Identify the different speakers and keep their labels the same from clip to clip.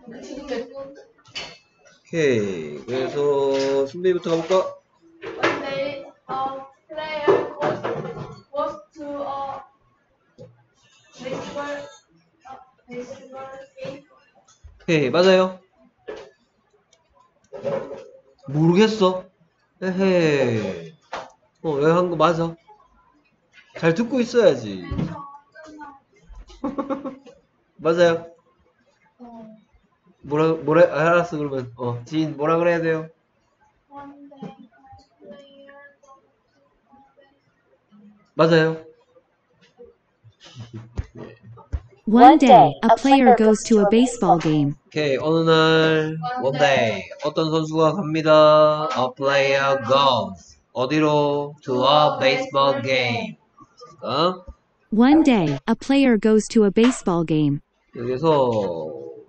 Speaker 1: 오케이. 그래서 순비부터 가볼까?
Speaker 2: One day, a player was to a baseball game.
Speaker 1: 오케이. 맞아요. 모르겠어. 에헤이. 왜 한 거 맞아? 잘 듣고 있어야지. 맞아요. 알았어, 그러면. 지인, 뭐라 그래야 돼요?
Speaker 2: One day, a player
Speaker 1: 맞아요.
Speaker 3: One day, a player goes to a baseball game.
Speaker 1: 오케이, 어느 날, one day, 어떤 선수가 갑니다. A player goes. 어디로? To a baseball game.
Speaker 3: One day, a player goes to a baseball game.
Speaker 1: 여기서,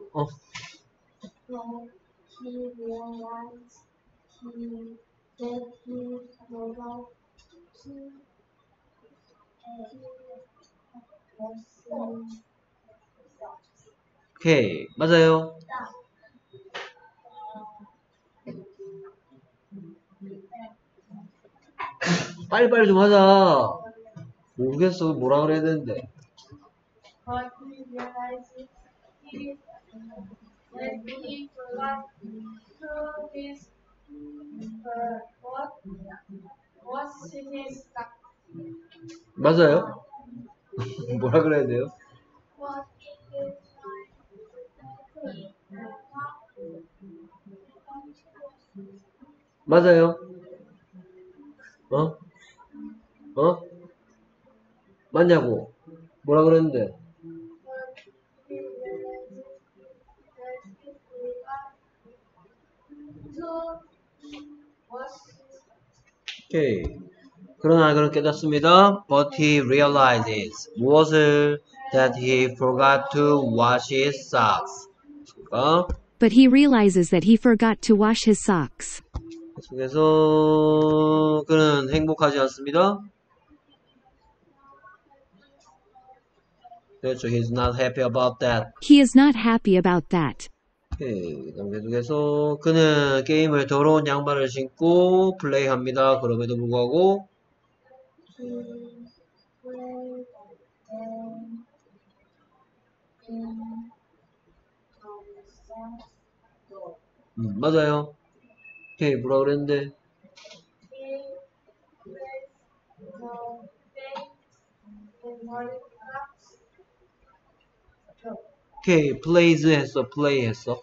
Speaker 2: So he realized that he forgot to
Speaker 1: 오케이, 맞아요. 빨리빨리 좀 하자. 모르겠어, 뭐라 그래야 되는데.
Speaker 2: But he realized that he forgot to his what his
Speaker 1: 맞아요? 뭐라 그래야 돼요?
Speaker 2: what
Speaker 1: 맞아요. 맞냐고. 뭐라 그랬는데. 오케이. 그러나 그는 깨닫습니다. But he realizes 무엇을? That he forgot to wash his socks.
Speaker 3: But he realizes that he forgot to wash his socks.
Speaker 1: 그래서 그는 행복하지 않습니다. 그렇죠. He's not happy about that.
Speaker 3: He is not happy about that.
Speaker 1: 오케이. 계속해서 그는 게임을 더러운 양말을 신고 플레이합니다. 그럼에도 불구하고 맞아요. 오케이. 뭐라 그랬는데 오케이. plays 했어. play 했어.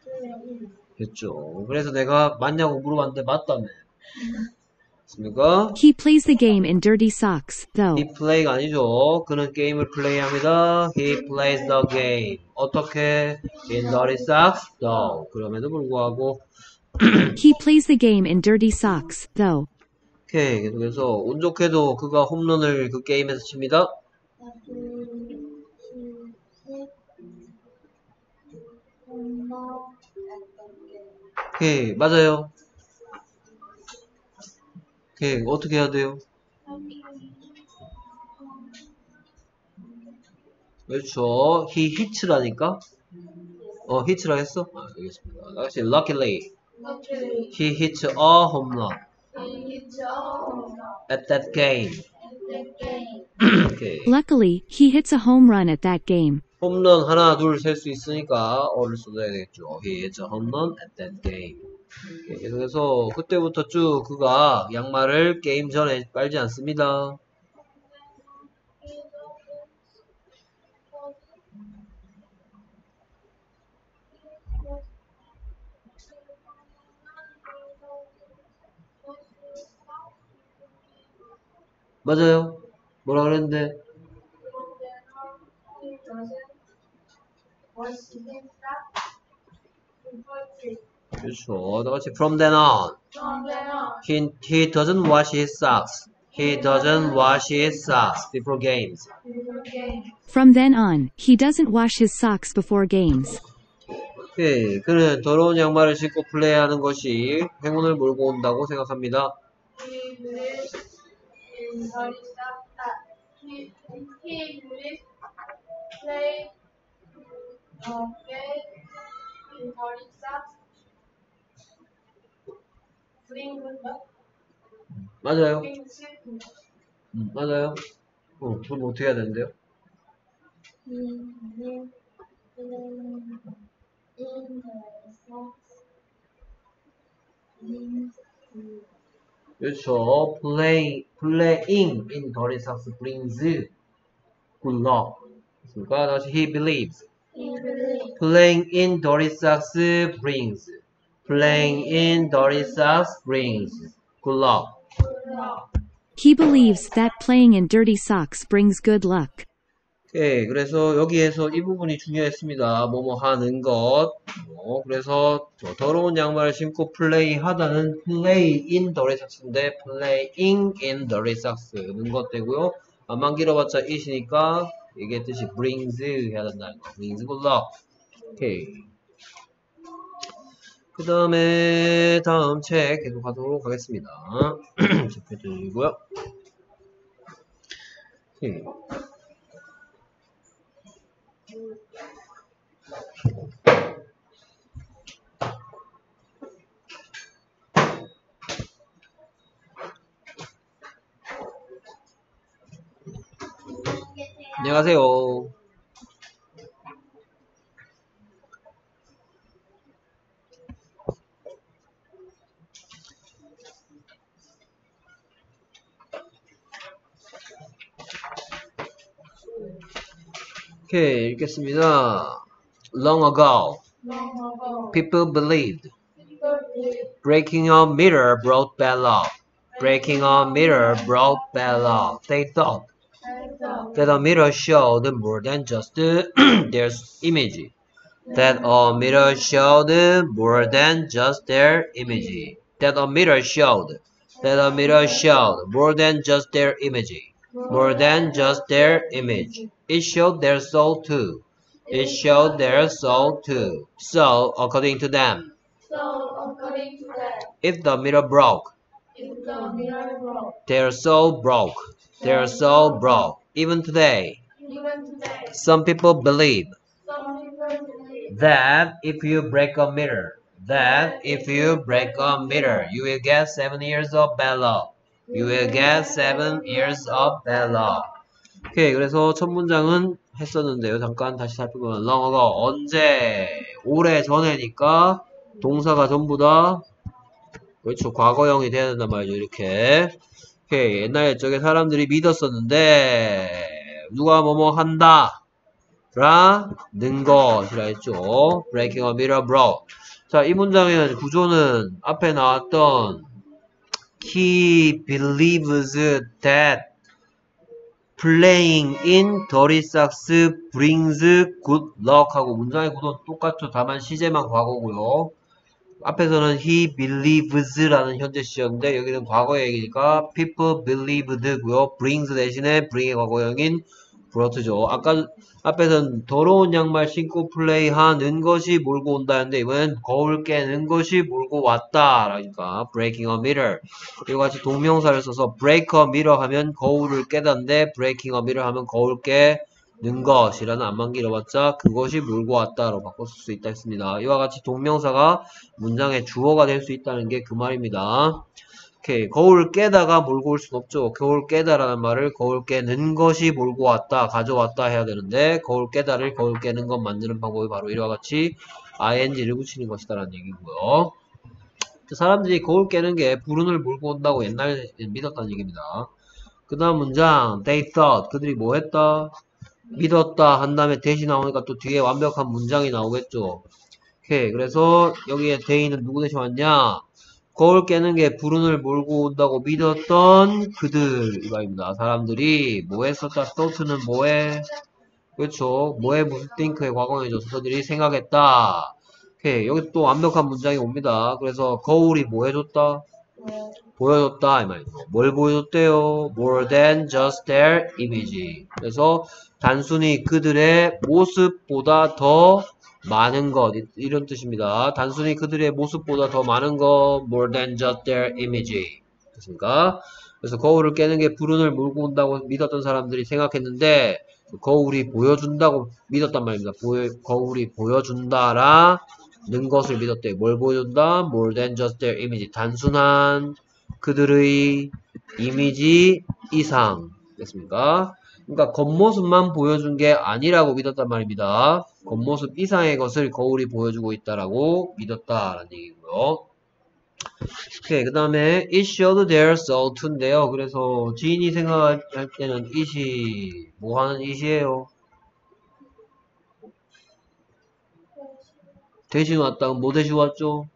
Speaker 1: 됐죠. 그래서 내가 맞냐고 물어봤는데 맞다며. 맞습니까?
Speaker 3: He plays the game in dirty socks, though.
Speaker 1: He play가 아니죠. 그는 게임을 플레이합니다. He plays the game. 어떻게? In dirty socks? though. 그럼에도 불구하고
Speaker 3: He plays the game in dirty socks, though.
Speaker 1: 오케이. 계속해서 운 좋게도 그가 홈런을 그 게임에서 칩니다. 오케이. 맞아요. 오케이. 어떻게 해야 돼요? 그렇죠. He hits라니까. hits라 했어? 알겠습니다. 다시 luckily. He hits a home run at that game. 오케이.
Speaker 3: Luckily, he hits a home run at that game.
Speaker 1: 홈런 하나 둘 셀 수 있으니까 어를 써줘야 되겠죠. He hits a home run at that game. 오케이. 계속해서 그때부터 쭉 그가 양말을 게임 전에 빨지 않습니다. 맞아요. 뭐라 그랬는데? 그렇죠. 다같이 from then on. He doesn't wash his socks. He doesn't wash his socks before games.
Speaker 3: From then on, he doesn't wash his socks before games.
Speaker 1: 오케이. 그는 더러운 양말을 신고 플레이하는 것이 행운을 몰고 온다고 생각합니다.
Speaker 2: in dirty socks bring good luck.
Speaker 1: 맞아요.
Speaker 2: brings
Speaker 1: 맞아요. 그럼 어떻게 해야 되는데요?
Speaker 2: in the socks brings
Speaker 1: 그렇죠. playing in dirty socks brings good luck. 그러니까 다시 he believes. Playing in dirty socks brings. Playing in dirty socks brings good luck.
Speaker 3: He believes that playing in dirty socks brings good luck.
Speaker 1: 오케이. 그래서 여기에서 이 부분이 중요했습니다. 뭐뭐 하는 것. 그래서 더러운 양말을 신고 플레이 하다는 play in dirty socks인데 playing in dirty socks는 것 되고요. 안만 길어봤자 it이니까 이게 뜻이 brings 해야 된다는 거. brings good luck. 오케이. 그 다음에 다음 책 계속 가도록 하겠습니다. 책 펼쳐주시고요. 오케이. 안녕하세요. 오케이, 읽겠습니다. Long ago, people believed breaking a mirror brought bad luck. Breaking a mirror brought bad luck. They thought that a mirror showed more than just their image. That a mirror showed more than just their image. That a mirror showed. That a mirror showed more than just their image. More than just their image. It showed their soul too. It showed their soul too. So, according to them, if the mirror broke, their soul broke. Their soul broke. Even today, some people believe that if you break a mirror, you will get 7 years of bad luck. You will get 7 years of bad luck. 오케이, 그래서 첫 문장은 했었는데요. 잠깐 다시 살펴보면 long ago, 언제, 오래 전에니까 동사가 전부 다 그렇죠, 과거형이 돼야 된단 말이죠. 이렇게. 오케이, 옛날 옛적에 사람들이 믿었었는데 누가 뭐뭐 한다 라는 것이라 했죠. breaking a mirror broke. 자, 이 문장의 구조는 앞에 나왔던 he believes that playing in dirty socks brings good luck 하고 문장의 구도는 똑같죠. 다만 시제만 과거고요. 앞에서는 he believes 라는 현재 시였는데 여기는 과거 얘기니까 people believed 고요. brings 대신에 bring의 과거형인 brough트죠. 아까 앞에서는 더러운 양말 신고 플레이하는 것이 몰고 온다 했는데 이번엔 거울 깨는 것이 몰고 왔다 라니까 breaking a mirror. 이와 같이 동명사를 써서 break a mirror 하면 거울을 깨다인데 breaking a mirror 하면 거울 깨는 것이라는 안만 길어봤자 그것이 몰고 왔다로 바꿔 쓸 수 있다 했습니다. 이와 같이 동명사가 문장의 주어가 될 수 있다는 게 그 말입니다. 오케이, 거울 깨다가 몰고 올 순 없죠. 거울 깨다라는 말을 거울 깨는 것이 몰고 왔다, 가져왔다 해야 되는데 거울 깨다를 거울 깨는 것 만드는 방법이 바로 이와 같이 ing를 붙이는 것이다라는 얘기고요. 사람들이 거울 깨는 게 불운을 몰고 온다고 옛날에 믿었다는 얘기입니다. 그 다음 문장 they thought, 그들이 뭐 했다? 믿었다 한 다음에 대시 나오니까 또 뒤에 완벽한 문장이 나오겠죠. 오케이, 그래서 여기에 they는 누구 대신 왔냐? 거울 깨는 게 불운을 몰고 온다고 믿었던 그들 이거입니다. 사람들이 뭐 했었다? thought는 뭐해? 그렇죠. 뭐해 무슨 think의 과거형이죠. 그들이 생각했다. 오케이, 여기 또 완벽한 문장이 옵니다. 그래서 거울이 뭐 해줬다? 보여줬다 이 말이죠. 뭘 보여줬대요? More than just their image. 그래서 단순히 그들의 모습보다 더 많은 것 이런 뜻입니다. 단순히 그들의 모습보다 더 많은 것 more than just their image. 됐습니까? 그래서 거울을 깨는 게 불운을 몰고 온다고 믿었던 사람들이 생각했는데 거울이 보여준다고 믿었단 말입니다. 거울이 보여준다라 는 것을 믿었대. 뭘 보여준다? More than just their image. 단순한 그들의 이미지 이상. 됐습니까? 그러니까 겉모습만 보여준 게 아니라고 믿었단 말입니다. 겉모습 이상의 것을 거울이 보여주고 있다라고 믿었다라는 얘기고요. 오케이, 그 다음에 it showed their soul to인데요. 그래서 지인이 생각할 때는 it이 뭐 하는 it이에요? 대신 왔다. 그럼 뭐 대신 왔죠?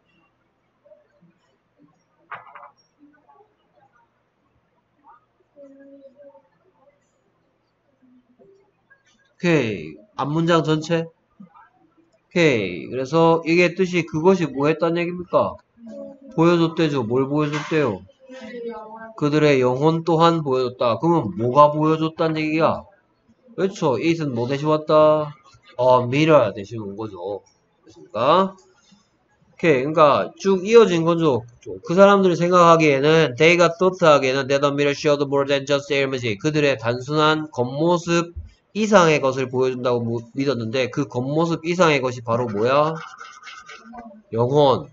Speaker 1: 오케이, 앞문장 전체. 오케이, 그래서 이게 뜻이 그것이 뭐 했다는 얘기입니까? 보여줬대죠. 뭘 보여줬대요? 그들의 영혼 또한 보여줬다. 그러면 뭐가 보여줬다는 얘기야? 그렇죠. it은 뭐 대신 왔다? mirror 대신 온 거죠. 됐습니까? 오케이. 그러니까 쭉 이어진 거죠. 그 사람들이 생각하기에는 they가 thought하기에는 that the mirror showed more than just their image. 그들의 단순한 겉모습 이상의 것을 보여준다고 믿었는데 그 겉모습 이상의 것이 바로 뭐야? 영혼.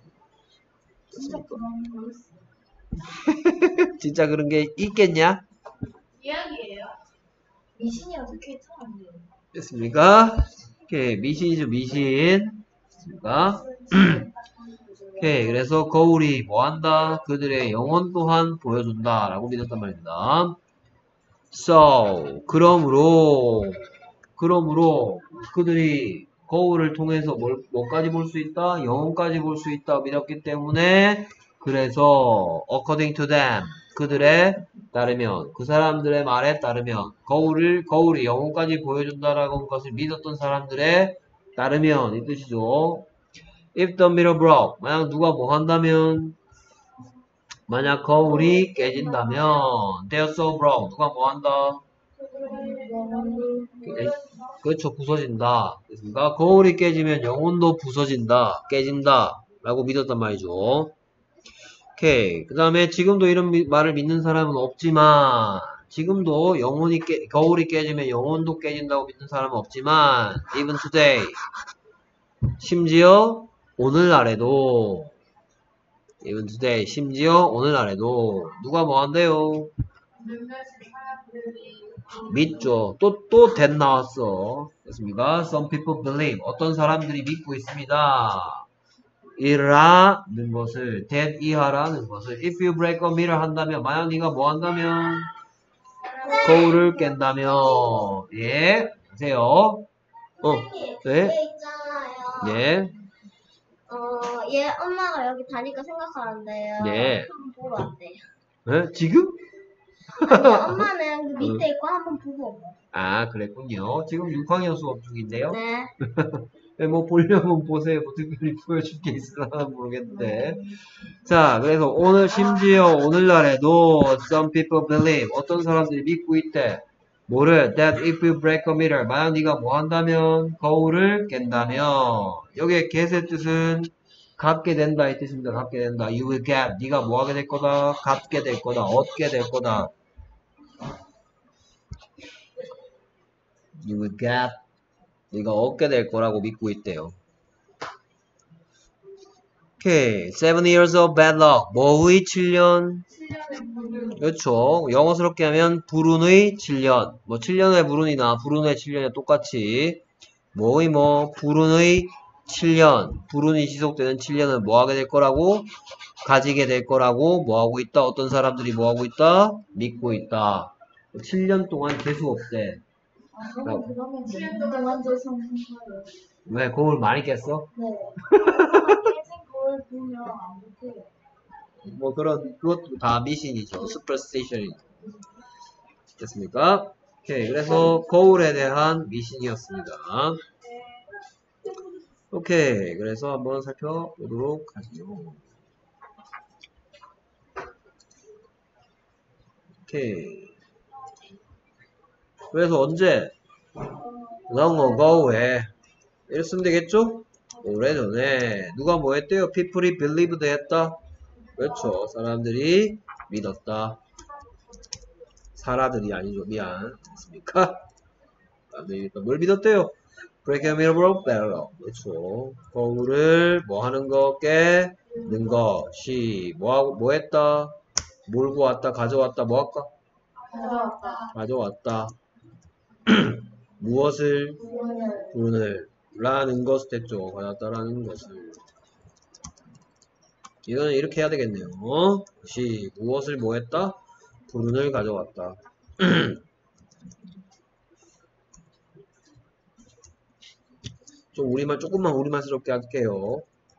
Speaker 1: 진짜 그런 게 있겠냐?
Speaker 2: 이야기예요. 미신이 어떻게 처음이에요?
Speaker 1: 됐습니까? 오케이. 미신이죠, 미신. 됐습니까? 오케이. 그래서 거울이 뭐 한다? 그들의 영혼 또한 보여준다. 라고 믿었단 말입니다. So, 그러므로 그들이 거울을 통해서 뭐까지 볼 수 있다? 영혼까지 볼 수 있다. 믿었기 때문에 그래서 according to them 그들의 따르면 그 사람들의 말에 따르면 거울이 영혼까지 보여준다라는 것을 믿었던 사람들의 따르면 이 뜻이죠. If the mirror broke 만약 누가 뭐 한다면 만약 거울이 깨진다면 they're so broke 누가 뭐 한다? 그렇죠. 부서진다. 그러니까 거울이 깨지면 영혼도 부서진다. 깨진다. 라고 믿었단 말이죠. 오케이. 그 다음에 지금도 이런 말을 믿는 사람은 없지만 지금도 거울이 깨지면 영혼도 깨진다고 믿는 사람은 없지만 even today 심지어 오늘날에도 even today 심지어 오늘날에도 누가 뭐 한대요? 믿죠. 또 that 나왔어. 됐습니까? Some people believe. 어떤 사람들이 믿고 있습니다. 이라는 것을 that 이하라는 것을 if you break a mirror 한다면 만약 네가 뭐 한다면 거울을 깬다면 예 보세요. 네.
Speaker 2: 얘 있잖아요.
Speaker 1: 네.
Speaker 2: 얘 엄마가 여기 다니까 생각하는데요.
Speaker 1: 네.
Speaker 2: 한번 보러 왔대요.
Speaker 1: 네? 지금?
Speaker 2: 아니, 엄마는 그 밑에 있고 한번 보고 오고.
Speaker 1: 아 그랬군요. 지금 6학년 수업 중인데요.
Speaker 2: 네.
Speaker 1: 네, 뭐 보려면 보세요. 뭐 특별히 보여줄 게 있으나 모르겠는데. 자, 그래서 심지어 오늘날에도 some people believe 어떤 사람들이 믿고 있대. 뭐를? That if you break a mirror 만약 네가 뭐 한다면 거울을 깬다면 여기에 get의 뜻은 갖게 된다 이 뜻입니다. 갖게 된다. You will get 네가 뭐 하게 될 거다? 갖게 될 거다. 얻게 될 거다. You will get 네가 얻게 될 거라고 믿고 있대요. 오케이. 7 years of bad luck. 뭐의 7년? 그렇죠. 영어스럽게 하면 불운의 7년. 뭐 7년의 불운이나 불운의 7년이 똑같이 불운의 7년. 불운이 지속되는 7년을 뭐 하게 될 거라고? 가지게 될 거라고 뭐 하고 있다? 어떤 사람들이 뭐 하고 있다? 믿고 있다. 7년 동안 재수 없대.
Speaker 2: 그러면 7년 동안 완전 성공하요.
Speaker 1: 왜? 거울 많이 깼어?
Speaker 2: 네. 계속 거울 보면 안 못해요.
Speaker 1: 뭐 그것도 다 미신이죠. superstition이죠. 됐습니까? 오케이. 그래서 거울에 대한 미신이었습니다. 오케이. 그래서 한번 살펴보도록 하죠. 오케이. 그래서 언제? long ago에 이랬으면 되겠죠? 오래전에 누가 뭐 했대요? people이 believed 했다? 그렇죠. 사람들이 믿었다. 사람들이 아니죠. 미안. 됐습니까? 사람들이 뭘 믿었대요? break a mirror better. 그렇죠. 거울을 무엇을 뭐 하는 거 깨는 것이 뭐 했다? 몰고 왔다 가져왔다 뭐 할까? 가져왔다. 무엇을 불운을 라는 것을 됐죠. 가져왔다라는 것을. 이거는 이렇게 해야 되겠네요. 것이 무엇을 뭐 했다? 불운을 가져왔다. 좀 우리말 조금만 우리말스럽게 할게요.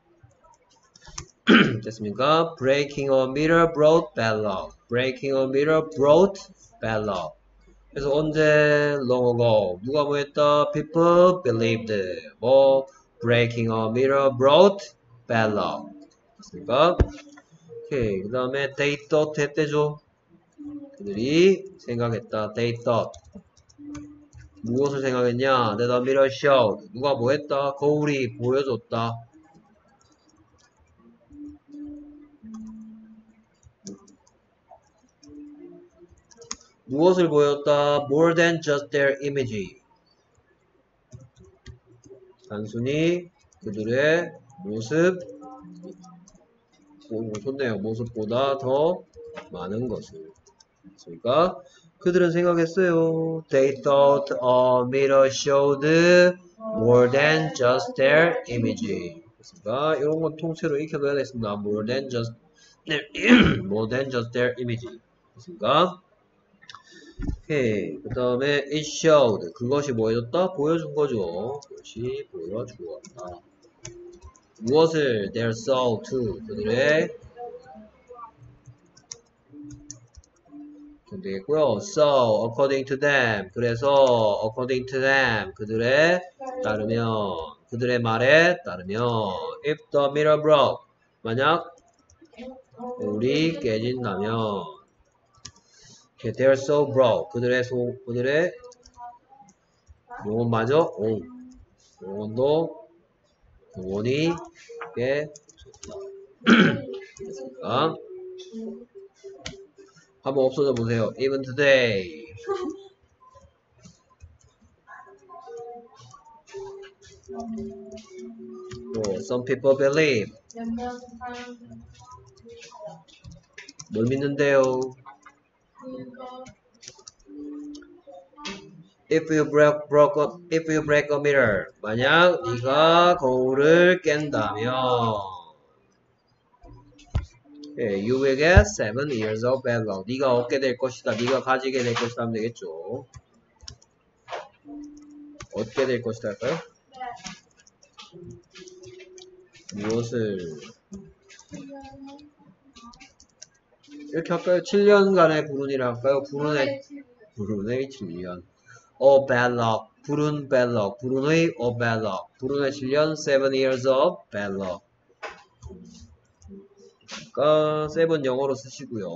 Speaker 1: 됐습니까? Breaking a mirror brought bad luck. Breaking a mirror brought bad luck. 그래서 언제 long ago 누가 뭐 했다? People believed. 뭐 breaking a mirror brought bad luck. 됐습니까? 오케이. 그 다음에 they thought 했대죠. 그들이 생각했다. They thought. 무엇을 생각했냐? That a mirror showed. 누가 뭐 했다? 거울이 보여줬다. 무엇을 보였다? More than just their image. 단순히 그들의 모습, 좋네요. 모습보다 더 많은 것을. 그러니까 그들은 생각했어요. They thought a mirror showed more than just their image. 그러니까 이런 건 통째로 익혀둬야 되겠습니다. More than just their image. 그러니까 오케이. 그 다음에 it showed. 그것이 뭐 해줬다? 보여준 거죠. 그것이 보여주었다. 무엇을? Their soul to. 그들의 되겠고요. So, according to them. 그래서, according to them. 그들의 따르면, 그들의 말에 따르면, if the mirror broke. 만약, 거울이 깨진다면, their soul broke. 그들의, 영혼마저, 영혼도, 영혼이 깨졌다. 한번 없어져 보세요. Even today. Some people believe. 뭘 믿는데요? If you break a mirror. 만약 네가 거울을 깬다면. You will get 7 years of bad luck. 네가 얻게 될 것이다. 네가 가지게 될 것이다 하면 되겠죠. 얻게 될 것이다 할까요? 무엇을 이렇게 할까요? 7년간의 불운이라 할까요? 불운의 7년. bad luck. 불운 bad luck. 불운의 bad luck. 불운의 7년 7 years of bad luck. 그러니까 7 영어로 쓰시고요.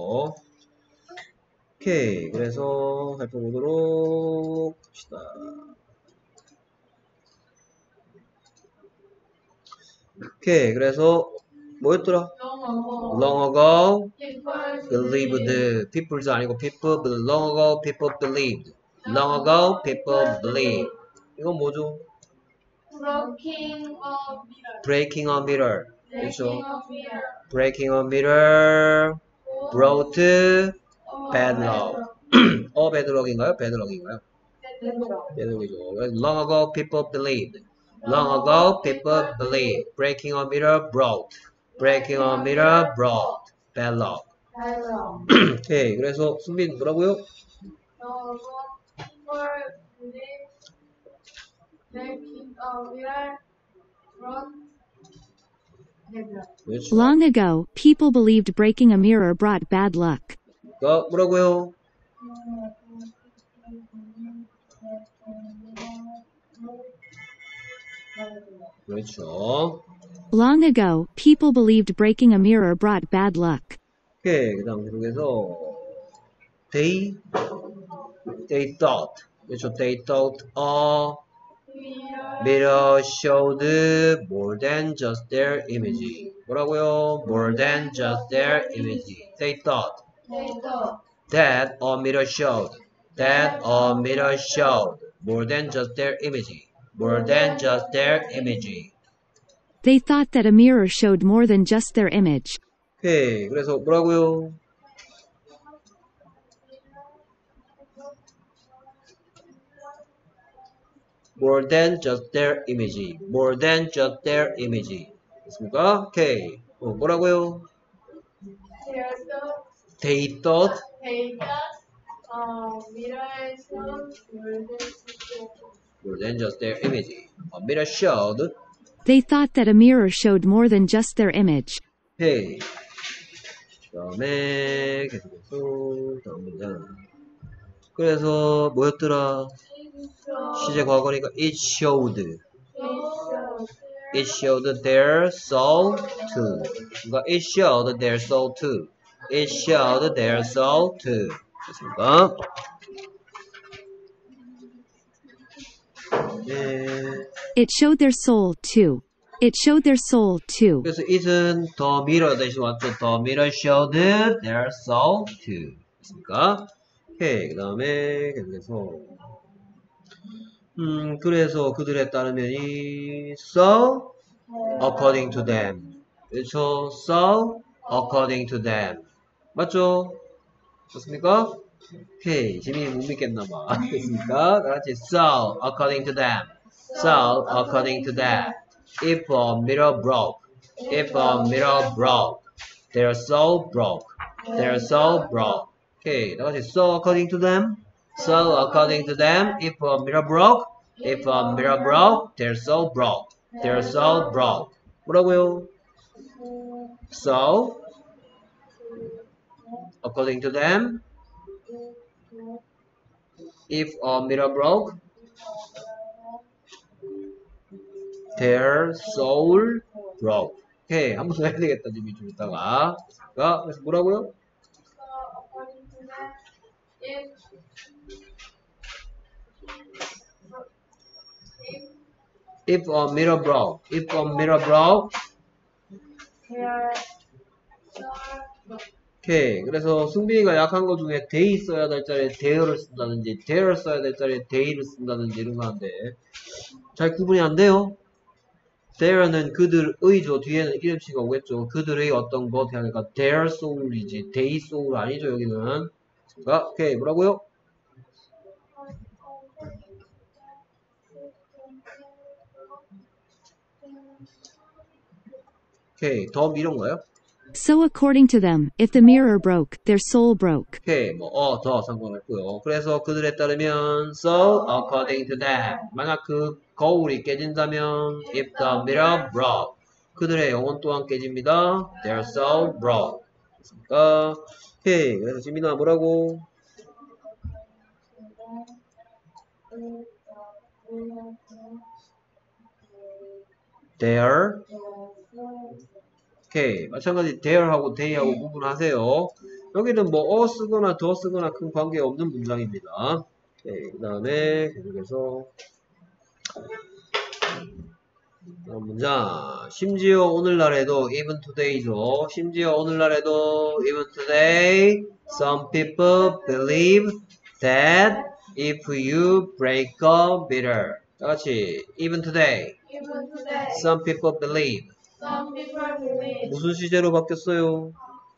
Speaker 1: 오케이. 그래서 살펴보도록 합시다. 오케이. 그래서 뭐였더라? Long ago believed. people's 아니고 people. Long ago people believed. Long ago people believed. 이건 뭐죠? Breaking a mirror. 그렇죠? Breaking a mirror brought bad luck. bad luck인가요? bad luck인가요? bad luck이죠. Long ago people believed. Long ago people believed. Breaking a mirror brought. Breaking a mirror brought bad luck. 오케이. 그래서 승빈 뭐라고요? 그렇죠.
Speaker 3: Long ago, people believed breaking a mirror brought bad luck.
Speaker 1: 뭐라고요? 그렇죠.
Speaker 3: Long ago, people believed breaking a mirror brought bad luck.
Speaker 1: 오케이. 그 다음 계속해서 they thought. 그렇죠. They thought a mirror showed more than just their image. 뭐라고요? More than just their image. They thought that a mirror showed more than just their image. More than just their image.
Speaker 3: They thought that a mirror showed more than just their image.
Speaker 1: 오케이. 그래서 뭐라고요? More than just their image. More than just their image. 됐습니까? 오케이. 뭐라고요? They thought
Speaker 2: mirror showed
Speaker 1: more than just their image. A mirror showed.
Speaker 3: They thought that a mirror showed more than just their image.
Speaker 1: 오케이. 그 다음에 계속해서 다음 문장. 그래서 뭐였더라? 시제 과거니까 it showed. It showed their soul too. 그러니까 it showed their soul too. It showed their soul too. 됐습니까? 네.
Speaker 3: It showed their soul too. It showed their soul too.
Speaker 1: 그래서 it은 the mirror 대신 왔죠. The mirror showed their soul too. 됐습니까? 오케이. 그 다음에 계속해서 그래서 그들에 따르면이 so according to them. 그렇죠? So according to them. 맞죠? 좋습니까? 오케이. 재민이 못 믿겠나봐. 됐습니까? 다같이 so according to them. So according to them. If a mirror broke. If a mirror broke. Their soul broke. Their soul broke. 오케이. 다같이 so according to them. So according to them. If a mirror broke. If a mirror broke. Their soul broke. Their soul broke. 뭐라고요? So according to them, if a mirror broke, their soul broke. 오케이, 한 번 더 해야 되겠다, 지금 좀 이따가. 자, 그래서 뭐라고요? If a mirror broke, if a mirror broke, 오케이. 그래서 승빈이가 약한 거 중에 they 써야 될 자리에 there를 쓴다든지 there를 써야 될 자리에 they를 쓴다든지 이런 거 하는데 잘 구분이 안 돼요. there는 그들의죠. 뒤에는 이름치가 오겠죠. 그들의 어떤 것 해야 되니까 their soul이지 they soul 아니죠 여기는. 자, 오케이. 뭐라고요? 오케이. 더 이런가요?
Speaker 3: So according to them, if the mirror broke, their soul broke.
Speaker 1: 오케이, 더 상관없고요. 그래서 그들에 따르면, so according to them. 만약 그 거울이 깨진다면, if the mirror broke. 그들의 영혼 또한 깨집니다. Their soul broke. 됐습니까? 오케이, 그래서 지민아 뭐라고? Their 오케이. 마찬가지 there하고 they하고 구분하세요. 여기는 뭐 쓰거나 더 쓰거나 큰 관계 없는 문장입니다. 오케이. 그 다음에 계속해서 다음 문장. 심지어 오늘날에도 even today죠. 심지어 오늘날에도 even today some people believe that if you break a mirror 다같이 even today some people believe 무슨 시제로 바뀌었어요?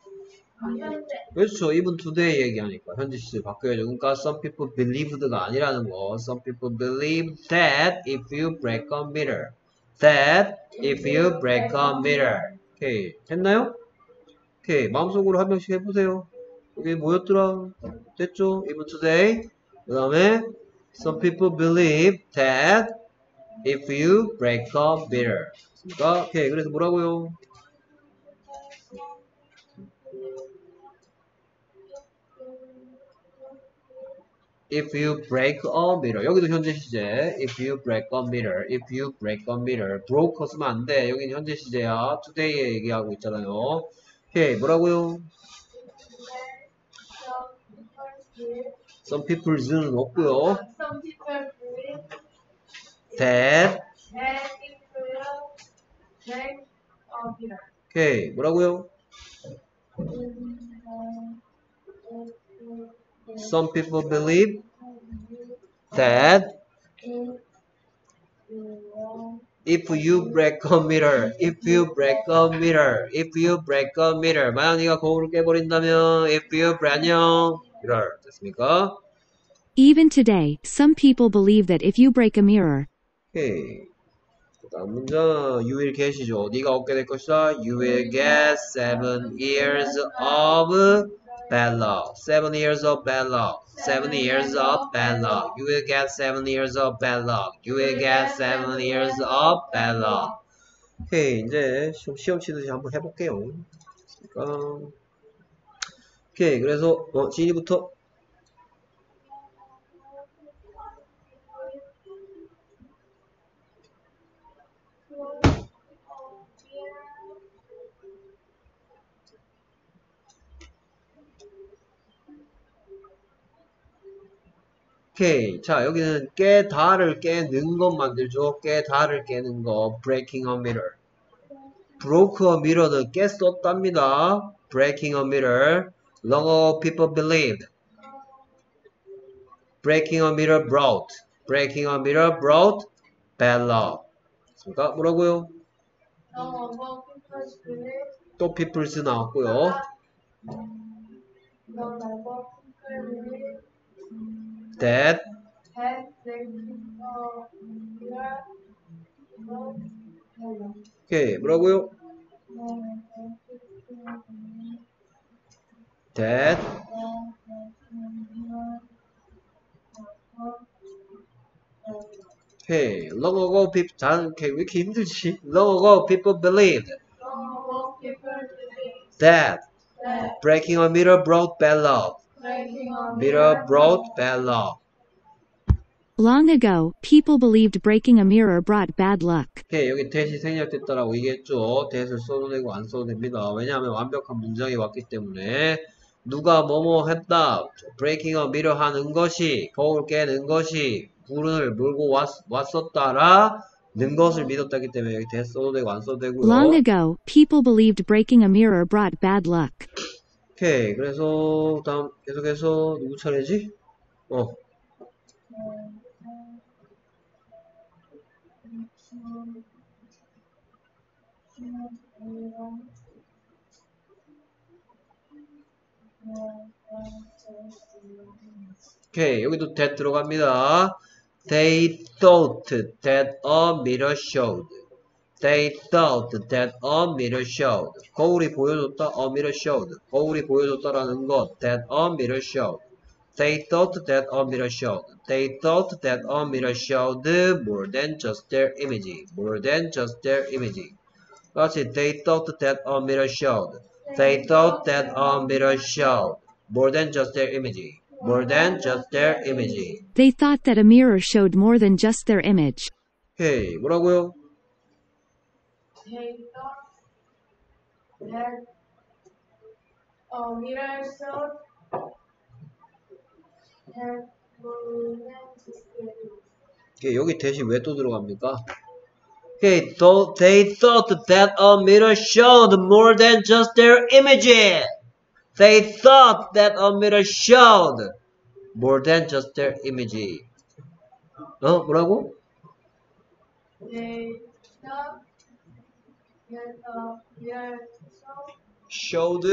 Speaker 1: 그렇죠. even today 얘기하니까 현재 시제 바뀌어야죠. 그러니까 some people believed가 아니라는 거. some people believe that if you break a mirror. that if you break a mirror. 오케이. 됐나요? 오케이. 마음속으로 한 명씩 해보세요. 여기 뭐였더라? 됐죠? even today. 그 다음에 some people believe that if you break a mirror. 오케이. 그래서 뭐라고요? If you break a mirror. 여기도 현재 시제. If you break a mirror. If you break a mirror. broke 쓰면 안 돼. 여기는 현재 시제야. today에 얘기하고 있잖아요. 오케이. 뭐라고요? Some people's는 없고요. That. 오케이. 뭐라고요? Some people believe that If you break a mirror, if you break a mirror, if you break a mirror. 만약 네가 거울을 깨버린다면, if you break, 안녕. mirror. 됐습니까?
Speaker 3: Even today, some people believe that if you break a mirror,
Speaker 1: 오케이. 그 다음 문장, you will get이죠. 네가 얻게 될 것이다. You will get 7 years of bad luck. 7 years of bad luck. 7 years of bad luck. You will get 7 years of bad luck. You will get 7 years of bad luck. 오케이, 이제 시험 치듯이 한번 해볼게요. 오케이, 그래서 지니부터. 오케이. 자, 여기는 깨다를 깨는 것 만들죠. 깨다를 깨는 거. breaking a mirror. broke a mirror는 깼었답니다. breaking a mirror. long ago people believed. breaking a mirror brought. breaking a mirror brought bad luck. 그러니까 뭐라고요? 또 people's 나왔고요. that 오케이 뭐라고요? that 오케이 long ago people 오케이 왜 이렇게 힘들지? long ago people believed that breaking a mirror brought bad luck. mirror brought bad luck.
Speaker 3: long ago, people believed breaking a mirror brought bad luck.
Speaker 1: 오케이, 여기 that이 생략됐다라고 얘기했죠. that을 써도 되고 안 써도 됩니다. 왜냐하면 완벽한 문장이 왔기 때문에 누가 뭐뭐 했다. breaking a mirror 하는 것이 거울 깨는 것이 불을 몰고 왔었다라는 것을 믿었다기 때문에 여기 that 써도 되고 안 써도 되고요.
Speaker 3: Long ago, people believed breaking a mirror brought bad luck.
Speaker 1: 오케이, 그래서 다음 계속해서 누구 차례지? 오케이, 여기도 that 들어갑니다. They thought that a mirror showed. They thought that a mirror showed. 거울이 보여줬다. A mirror showed. 거울이 보여줬다라는 것. That a mirror showed. They thought that a mirror showed. They thought that a mirror showed more than just their image. More than just their image. 같이 they thought that a mirror showed. They thought that a mirror showed more than just their image. More than just their image.
Speaker 3: They thought that a mirror showed more than just their image.
Speaker 1: 오케이, 뭐라고요?
Speaker 2: They thought that a mirror showed that more than just their image.
Speaker 1: 오케이, 여기 대신 왜 또 들어갑니까? Okay, they thought that a mirror showed more than just their image. They thought that a mirror showed more than just their image. 뭐라고?
Speaker 2: They thought that a mirror
Speaker 1: showed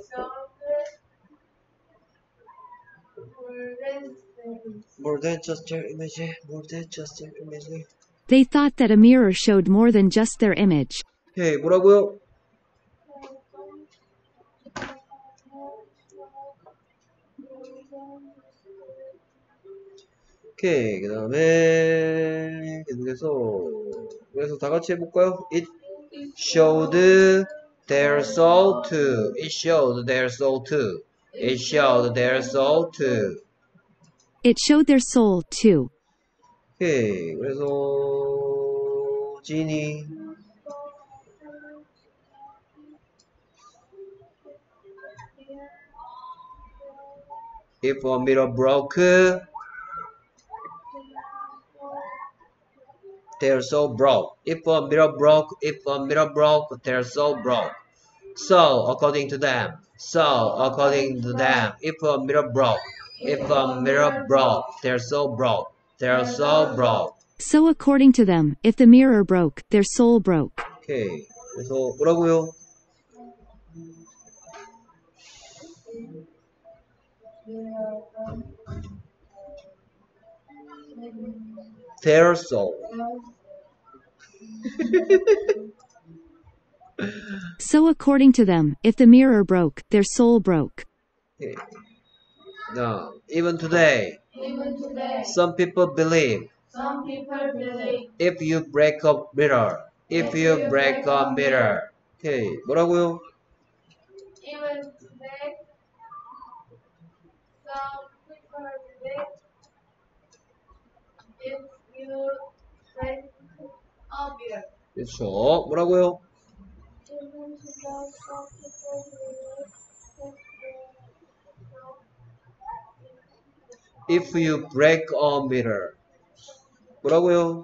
Speaker 1: more than just their image. More than just their image.
Speaker 3: They thought that a mirror showed more than just their image.
Speaker 1: 오케이, 뭐라고요? 오케이, 그 다음에 계속해서 다 같이 해볼까요? It showed their soul too. It showed their soul too. It showed their soul too.
Speaker 3: It showed their soul too.
Speaker 1: 오케이, 그래서 지니 If a mirror broke, their soul broke. If a mirror broke, their soul broke. So, according to them, if a mirror broke, their soul broke. Their soul broke.
Speaker 3: So according to them, if the mirror broke, their soul broke.
Speaker 1: 오케이. 그래서 뭐라고요? Their soul.
Speaker 3: So according to them, if the mirror broke, their soul broke.
Speaker 1: Okay. Now, even today,
Speaker 2: Even today,
Speaker 1: some people believe
Speaker 2: some people believe
Speaker 1: if you break a mirror, if you break a mirror. 오케이. 뭐라고요?
Speaker 2: even today, some people believe if you break a mirror.
Speaker 1: 그렇죠. 뭐라고요?
Speaker 2: Even today, some people believe
Speaker 1: If you break a mirror. 뭐라고요?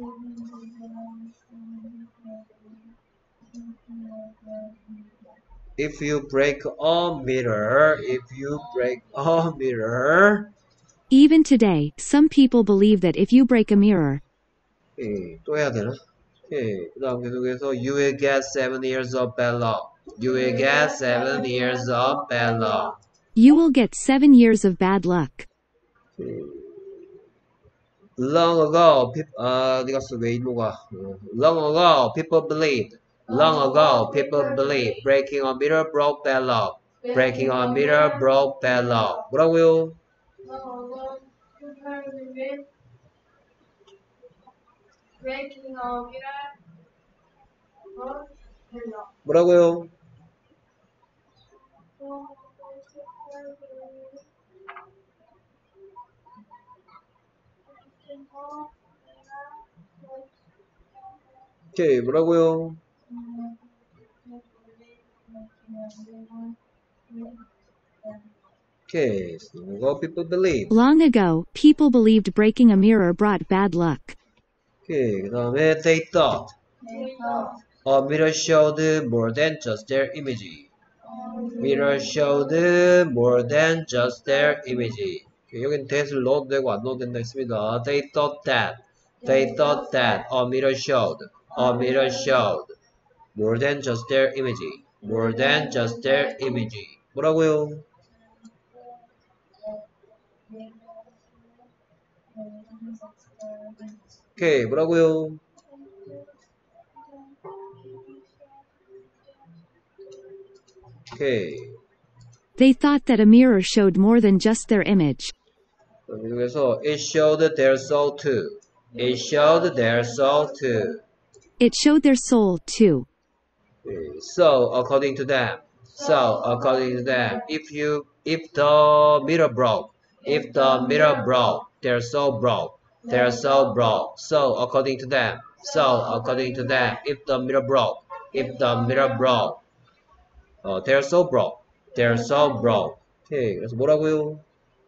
Speaker 1: If you break a mirror, if you break a mirror.
Speaker 3: Even today, some people believe that if you break a mirror,
Speaker 1: 오케이. 또 해야 되나? 오케이. 그 다음 계속해서 You will get 7 years of bad luck. You will get 7 years of bad luck.
Speaker 3: you will get 7 years of bad luck.
Speaker 1: Long ago, 어디 갔어? 왜 일로 가? Long ago, people believed. Long ago, people believed. Breaking a mirror broke bad luck. Breaking a mirror broke bad luck. 뭐라고요?
Speaker 2: breaking a mirror broke the law.
Speaker 1: 뭐라고요? 오케이. 뭐라고요? 오케이. Long ago, people believed.
Speaker 3: Long ago, people believed breaking a mirror brought bad luck.
Speaker 1: 오케이. 그 다음에 they thought. A mirror showed more than just their image. Mirror showed more than just their image. 오케이, 여긴 that을 넣어도 되고 안 넣어도 된다 했습니다. They thought that. They thought that a mirror showed. A mirror showed more than just their image. More than just their image. 뭐라고요? 오케이, 뭐라고요? 오케이.
Speaker 3: They thought that a mirror showed more than just their image.
Speaker 1: 그래서 it showed their soul too. It showed their soul too.
Speaker 3: It showed their soul, too.
Speaker 1: So according to them, if the mirror broke, their soul broke. So according to them, if the mirror broke, their soul broke. 오케이, 그래서 뭐라고요?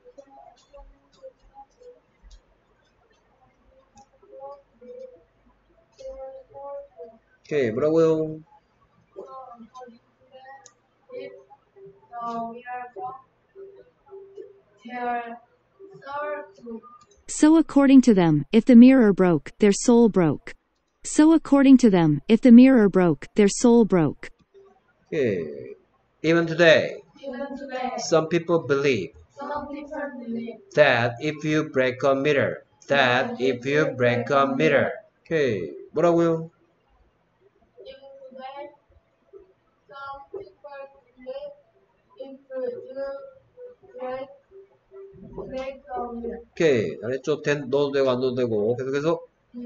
Speaker 1: 오케이, 뭐라고요?
Speaker 3: So according to them, if the mirror broke, their soul broke. So according to them, if the mirror broke, their soul broke.
Speaker 1: 오케이. Even today, some people believe that if you break a mirror, 오케이, 뭐라고요? 오케이, 잘했죠? 넣어도 되고 안 넣어도 되고 계속해서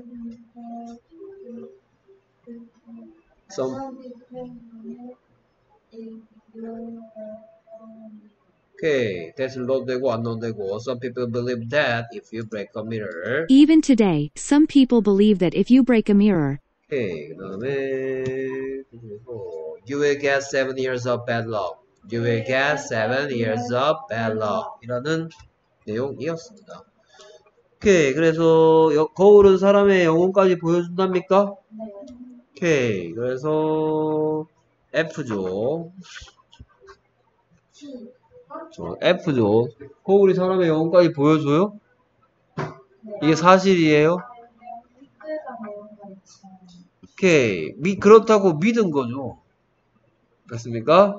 Speaker 1: 오케이, that을 넣어도 되고 안 넣어도 되고 some people believe that if you break a mirror.
Speaker 3: Even today, some people believe that if you break a mirror,
Speaker 1: 오케이, 그 다음에 you will get 7 years of bad luck. You will get 7 years of bad luck 이라는 내용이었습니다. 오케이, 그래서 거울은 사람의 영혼까지 보여준답니까? 오케이, 그래서 F죠. F죠. 거울이 사람의 영혼까지 보여줘요? 이게 사실이에요? 오케이. 그렇다고 믿은 거죠. 됐습니까?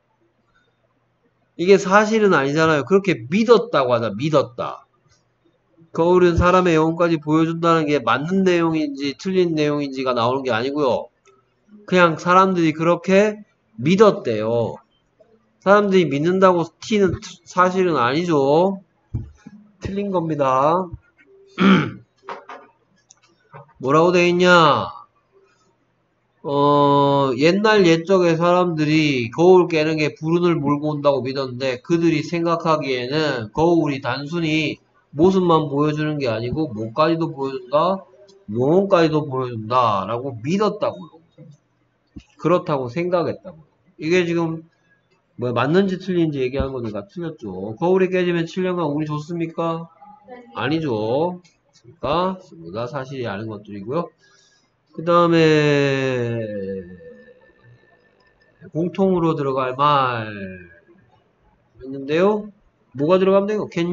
Speaker 1: 이게 사실은 아니잖아요. 그렇게 믿었다고 하자. 믿었다. 거울은 사람의 영혼까지 보여준다는 게 맞는 내용인지 틀린 내용인지가 나오는 게 아니고요. 그냥 사람들이 그렇게 믿었대요. 사람들이 믿는다고 T는 사실은 아니죠. 틀린 겁니다. 뭐라고 돼 있냐? 옛날 옛적의 사람들이 거울 깨는 게 불운을 몰고 온다고 믿었는데 그들이 생각하기에는 거울이 단순히 모습만 보여주는 게 아니고 뭐까지도 보여준다? 영혼까지도 보여준다 라고 믿었다고요. 그렇다고 생각했다고요. 이게 지금 뭐 맞는지 틀린지 얘기하는 거니까 틀렸죠. 거울이 깨지면 7년간 운이 좋습니까? 아니죠. 그러니까 습니다. 사실이 아닌 것들이고요. 그 다음에 공통으로 들어갈 말 있는데요. 뭐가 들어가면 돼요? Can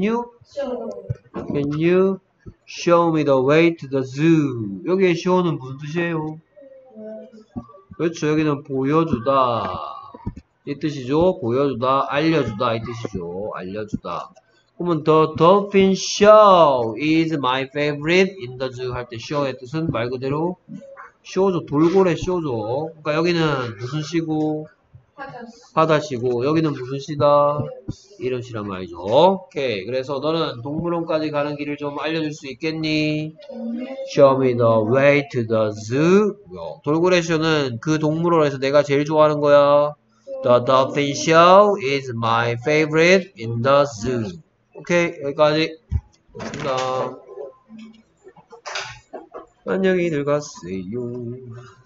Speaker 1: you show me the way to the zoo? 여기에 show는 무슨 뜻이에요? 그렇죠. 여기는 보여주다 이 뜻이죠. 보여주다, 알려주다 이 뜻이죠. 알려주다. 그러면 the dolphin show is my favorite in the zoo 할 때 show의 뜻은 말 그대로 쇼죠. 돌고래 쇼죠. 그러니까 여기는 무슨 시고? 바다시고 여기는 무슨 시다? 이런 시란 말이죠. 오케이. 그래서 너는 동물원까지 가는 길을 좀 알려줄 수 있겠니? Show me the way to the zoo. 돌고래 쇼는 그 동물원에서 내가 제일 좋아하는 거야. The dolphin show is my favorite in the zoo. 오케이. 여기까지. 고맙습니다. 안녕히들 가세요.